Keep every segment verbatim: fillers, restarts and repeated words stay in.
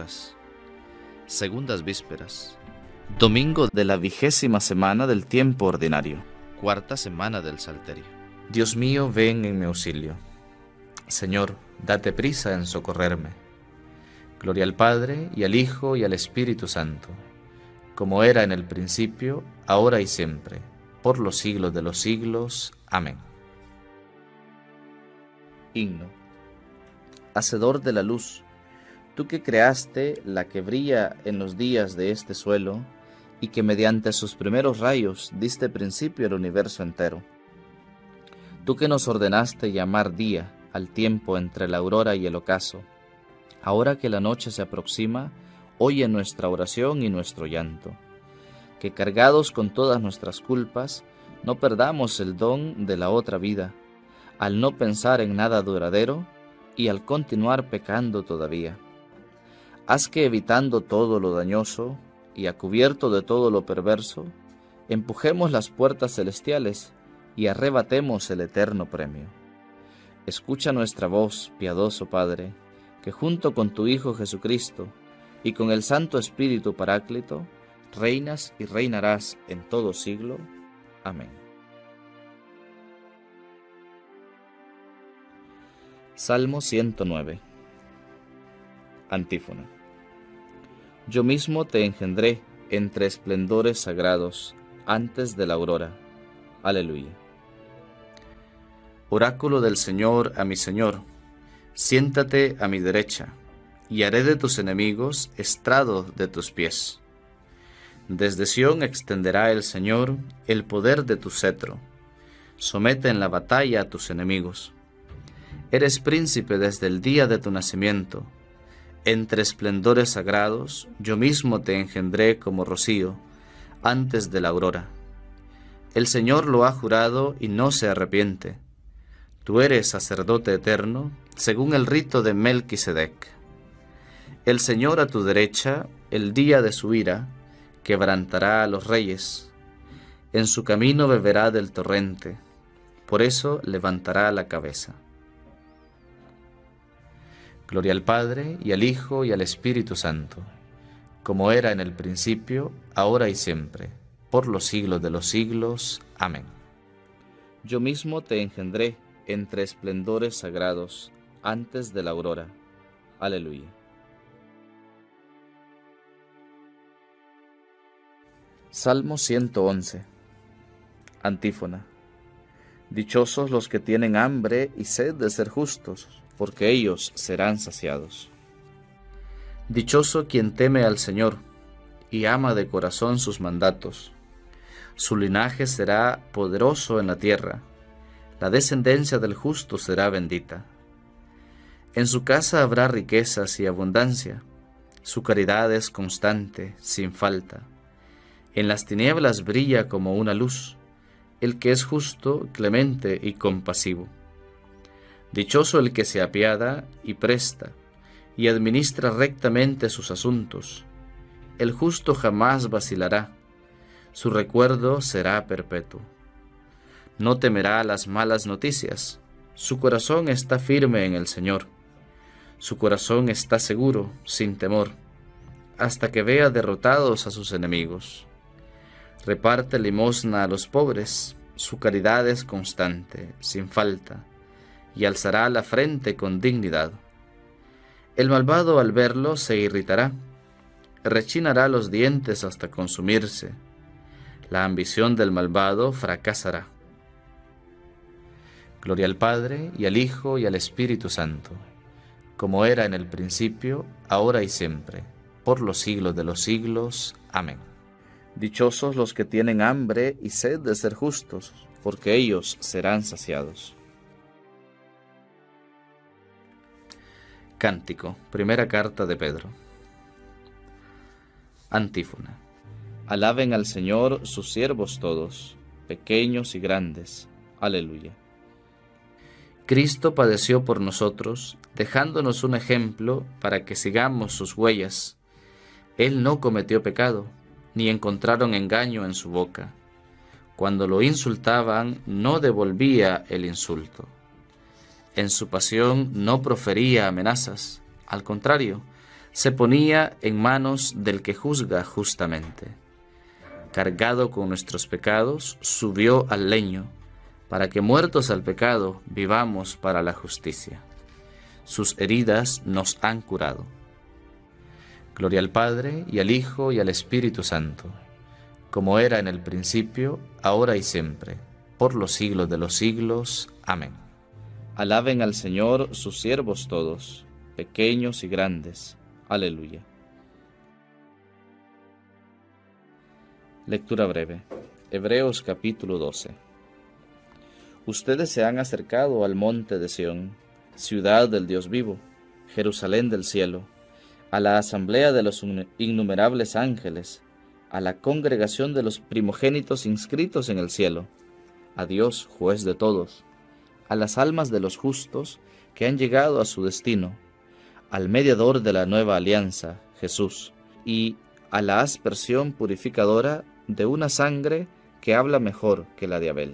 vísperas. Segundas vísperas. Domingo de la vigésima semana del tiempo ordinario. Cuarta semana del Salterio. Dios mío, ven en mi auxilio. Señor, date prisa en socorrerme. Gloria al Padre, y al Hijo, y al Espíritu Santo, como era en el principio, ahora y siempre, por los siglos de los siglos. Amén. Himno. Hacedor de la luz, tú que creaste la que brilla en los días de este suelo, y que mediante sus primeros rayos diste principio al universo entero. Tú que nos ordenaste llamar día al tiempo entre la aurora y el ocaso, ahora que la noche se aproxima, oye nuestra oración y nuestro llanto. Que cargados con todas nuestras culpas, no perdamos el don de la otra vida, al no pensar en nada duradero y al continuar pecando todavía. Haz que, evitando todo lo dañoso y a cubierto de todo lo perverso, empujemos las puertas celestiales y arrebatemos el eterno premio. Escucha nuestra voz, piadoso Padre, que junto con tu Hijo Jesucristo y con el Santo Espíritu Paráclito, reinas y reinarás en todo siglo. Amén. Salmo ciento nueve. Antífona. Yo mismo te engendré entre esplendores sagrados, antes de la aurora. Aleluya. Oráculo del Señor a mi Señor, siéntate a mi derecha, y haré de tus enemigos estrado de tus pies. Desde Sión extenderá el Señor el poder de tu cetro. Somete en la batalla a tus enemigos. Eres príncipe desde el día de tu nacimiento. Entre esplendores sagrados, yo mismo te engendré como rocío, antes de la aurora. El Señor lo ha jurado y no se arrepiente. Tú eres sacerdote eterno, según el rito de Melquisedec. El Señor a tu derecha, el día de su ira, quebrantará a los reyes. En su camino beberá del torrente, por eso levantará la cabeza. Gloria al Padre, y al Hijo, y al Espíritu Santo, como era en el principio, ahora y siempre, por los siglos de los siglos. Amén. Yo mismo te engendré entre esplendores sagrados, antes de la aurora. Aleluya. Salmo ciento once. Antífona. Dichosos los que tienen hambre y sed de ser justos, porque ellos serán saciados. Dichoso quien teme al Señor y ama de corazón sus mandatos. Su linaje será poderoso en la tierra, la descendencia del justo será bendita. En su casa habrá riquezas y abundancia, su caridad es constante, sin falta. En las tinieblas brilla como una luz, el que es justo, clemente y compasivo. Dichoso el que se apiada y presta, y administra rectamente sus asuntos. El justo jamás vacilará, su recuerdo será perpetuo. No temerá las malas noticias, su corazón está firme en el Señor. Su corazón está seguro, sin temor, hasta que vea derrotados a sus enemigos. Reparte limosna a los pobres, su caridad es constante, sin falta, y alzará la frente con dignidad. El malvado al verlo se irritará, rechinará los dientes hasta consumirse. La ambición del malvado fracasará. Gloria al Padre, y al Hijo, y al Espíritu Santo, como era en el principio, ahora y siempre, por los siglos de los siglos. Amén. Dichosos los que tienen hambre y sed de ser justos, porque ellos serán saciados. Cántico, primera carta de Pedro. Antífona. Alaben al Señor sus siervos todos, pequeños y grandes. Aleluya. Cristo padeció por nosotros, dejándonos un ejemplo para que sigamos sus huellas. Él no cometió pecado, ni encontraron engaño en su boca. Cuando lo insultaban, no devolvía el insulto. En su pasión no profería amenazas, al contrario, se ponía en manos del que juzga justamente. Cargado con nuestros pecados, subió al leño, para que muertos al pecado, vivamos para la justicia. Sus heridas nos han curado. Gloria al Padre, y al Hijo, y al Espíritu Santo, como era en el principio, ahora y siempre, por los siglos de los siglos. Amén. Alaben al Señor sus siervos todos, pequeños y grandes. Aleluya. Lectura breve. Hebreos capítulo doce. Ustedes se han acercado al monte de Sión, ciudad del Dios vivo, Jerusalén del cielo, a la asamblea de los innumerables ángeles, a la congregación de los primogénitos inscritos en el cielo, a Dios, juez de todos, a las almas de los justos que han llegado a su destino, al mediador de la nueva alianza, Jesús, y a la aspersión purificadora de una sangre que habla mejor que la de Abel.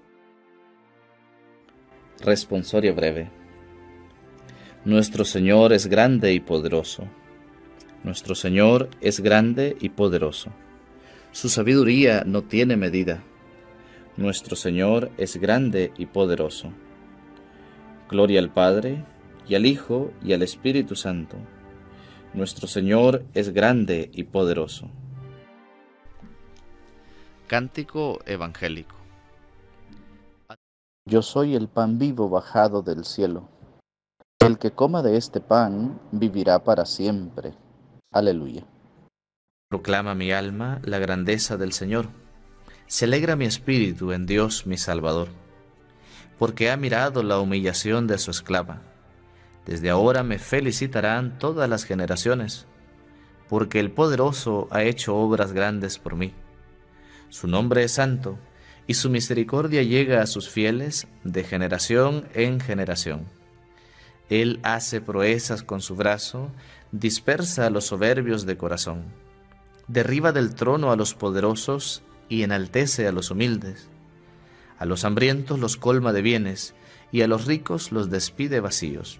Responsorio breve. Nuestro Señor es grande y poderoso. Nuestro Señor es grande y poderoso. Su sabiduría no tiene medida. Nuestro Señor es grande y poderoso. Gloria al Padre, y al Hijo, y al Espíritu Santo. Nuestro Señor es grande y poderoso. Cántico evangélico. Yo soy el pan vivo bajado del cielo. El que coma de este pan vivirá para siempre. Aleluya. Proclama mi alma la grandeza del Señor. Se alegra mi espíritu en Dios mi Salvador, porque ha mirado la humillación de su esclava. Desde ahora me felicitarán todas las generaciones, porque el poderoso ha hecho obras grandes por mí. Su nombre es santo, y su misericordia llega a sus fieles de generación en generación. Él hace proezas con su brazo, dispersa a los soberbios de corazón, derriba del trono a los poderosos y enaltece a los humildes. A los hambrientos los colma de bienes, y a los ricos los despide vacíos.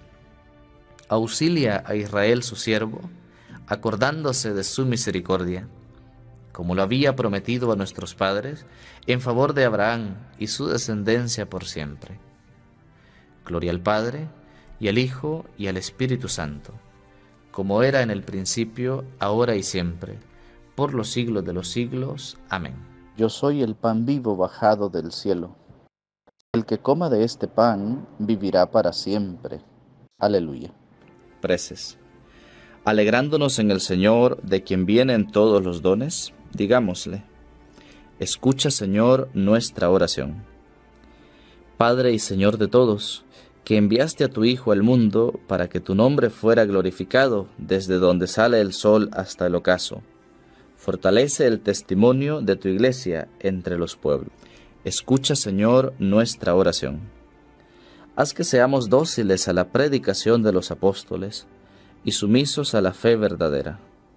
Auxilia a Israel su siervo, acordándose de su misericordia, como lo había prometido a nuestros padres, en favor de Abraham y su descendencia por siempre. Gloria al Padre, y al Hijo, y al Espíritu Santo, como era en el principio, ahora y siempre, por los siglos de los siglos. Amén. Yo soy el pan vivo bajado del cielo. El que coma de este pan vivirá para siempre. Aleluya. Preces. Alegrándonos en el Señor, de quien vienen todos los dones, digámosle: escucha, Señor, nuestra oración. Padre y Señor de todos, que enviaste a tu Hijo al mundo para que tu nombre fuera glorificado desde donde sale el sol hasta el ocaso, fortalece el testimonio de tu Iglesia entre los pueblos. Escucha, Señor, nuestra oración. Haz que seamos dóciles a la predicación de los apóstoles y sumisos a la fe verdadera.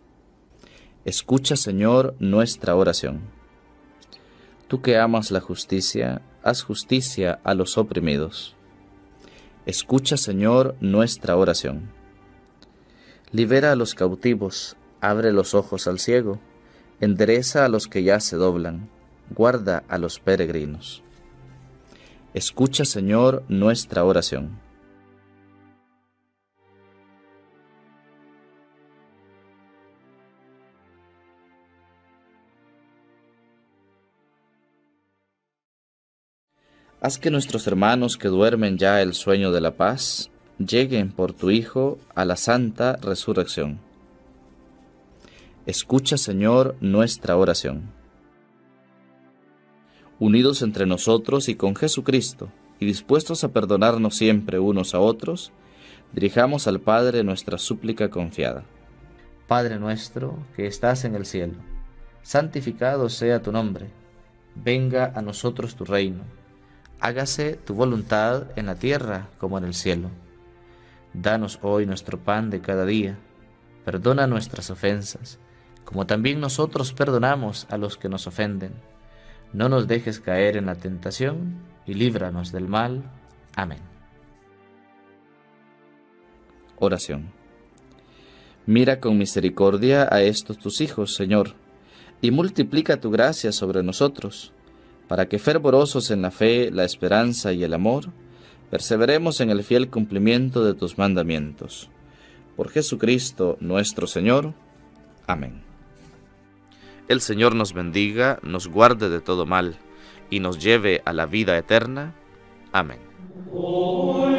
Escucha, Señor, nuestra oración. Tú que amas la justicia, haz justicia a los oprimidos. Escucha, Señor, nuestra oración. Libera a los cautivos, abre los ojos al ciego, endereza a los que ya se doblan, guarda a los peregrinos. Escucha, Señor, nuestra oración. Haz que nuestros hermanos que duermen ya el sueño de la paz, lleguen por tu Hijo a la santa resurrección. Escucha, Señor, nuestra oración. Unidos entre nosotros y con Jesucristo, y dispuestos a perdonarnos siempre unos a otros, dirijamos al Padre nuestra súplica confiada. Padre nuestro, que estás en el cielo, santificado sea tu nombre. Venga a nosotros tu reino. Hágase tu voluntad en la tierra como en el cielo. Danos hoy nuestro pan de cada día. Perdona nuestras ofensas, como también nosotros perdonamos a los que nos ofenden. No nos dejes caer en la tentación, y líbranos del mal. Amén. Oración. Mira con misericordia a estos tus hijos, Señor, y multiplica tu gracia sobre nosotros, para que fervorosos en la fe, la esperanza y el amor, perseveremos en el fiel cumplimiento de tus mandamientos. Por Jesucristo nuestro Señor. Amén. El Señor nos bendiga, nos guarde de todo mal, y nos lleve a la vida eterna. Amén.